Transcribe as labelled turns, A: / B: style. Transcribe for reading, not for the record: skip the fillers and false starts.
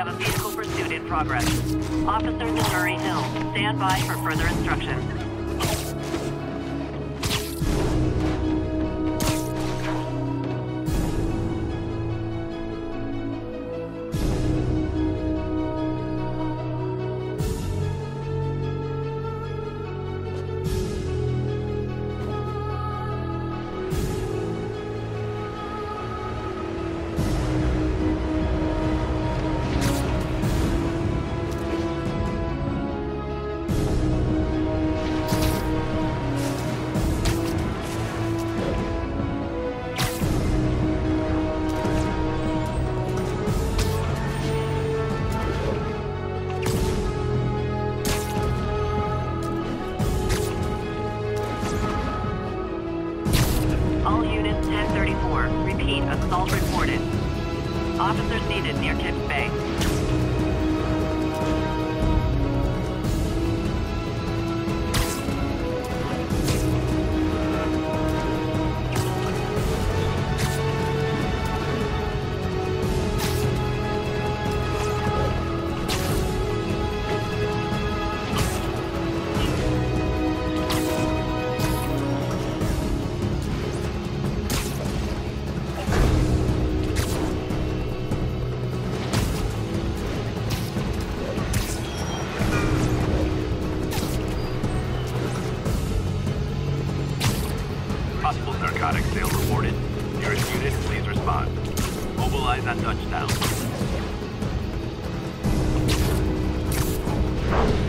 A: have a vehicle pursuit in progress. Officers in Murray Hill, stand by for further instructions. All units 1034. Repeat, assault reported. Officers needed near Tips Bay.
B: Possible narcotic sale reported. Nearest unit, please respond. Mobilize on touchdown.